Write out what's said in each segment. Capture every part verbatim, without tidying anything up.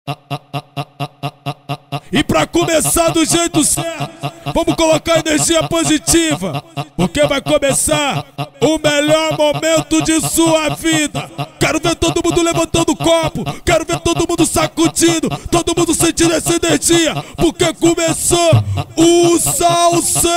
E pra começar do jeito certo, vamos colocar energia positiva, porque vai começar o melhor momento de sua vida. Quero ver todo mundo levantando o copo, quero ver todo mundo sacudindo, todo mundo sentindo essa energia, porque começou o salseiro.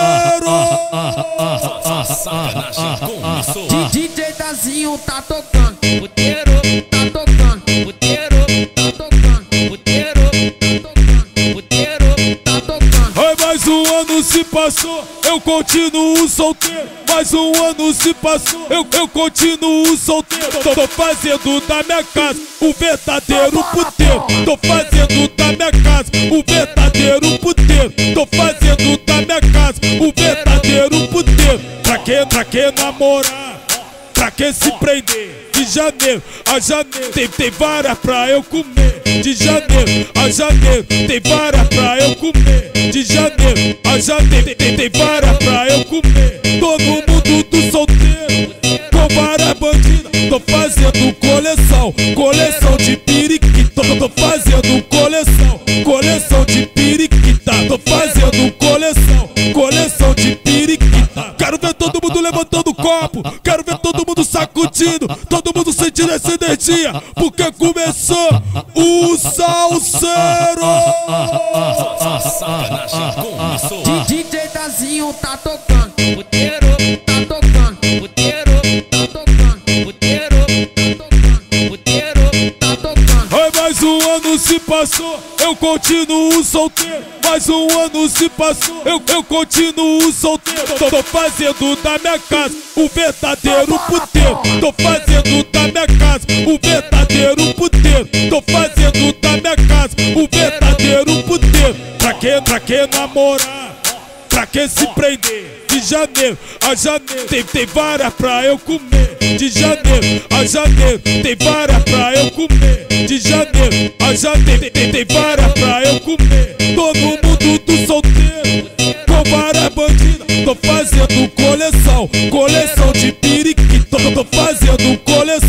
D J Dazinho tá tocando, puteiro, tá tocando, puteiro, tá tocando, puteiro, tá tocando, puteiro, tá tocando. Ai, mais um ano se passou, eu continuo solteiro. Mais um ano se passou, eu, eu continuo solteiro. Tô, tô fazendo da minha casa o verdadeiro puteiro. Tô fazendo da minha casa o verdadeiro puteiro. Tô fazendo da minha casa o verdadeiro puteiro. Pra que, pra que namorar? Pra que se prender? De janeiro a janeiro tem, tem vara pra eu comer. De janeiro a janeiro tem vara pra eu comer. De janeiro a janeiro tem, tem vara pra eu comer. Todo mundo do solteiro com vara bandida. Tô fazendo coleção, coleção de periquita. Tô fazendo coleção, coleção de periquita. Tô fazendo coleção, coleção de periquita. Quero ver todo mundo levantando o copo, quero ver todo mundo sacudindo, todo mundo sentindo essa energia, porque começou o salseiro. D J Dazinho tá tocando, puteiro, tá tocando, puteiro, tá tocando, puteiro, tá tocando, puteiro, tá tocando. Ai, mais um ano se passou, eu continuo solteiro. Mais um ano se passou, eu, eu continuo solteiro. Tô, tô fazendo da minha casa o verdadeiro puteiro. Tô fazendo da minha casa o verdadeiro puteiro. Tô fazendo da minha casa o verdadeiro puteiro. Pra que, pra que namorar? Pra que se prender? De janeiro a janeiro tem, tem vara pra eu comer. De janeiro a janeiro tem vara pra eu comer. De janeiro a janeiro tem, tem vara pra eu comer. Todo mundo do solteiro com vara bandida. Tô fazendo coleção, coleção de periquita. Tô fazendo coleção.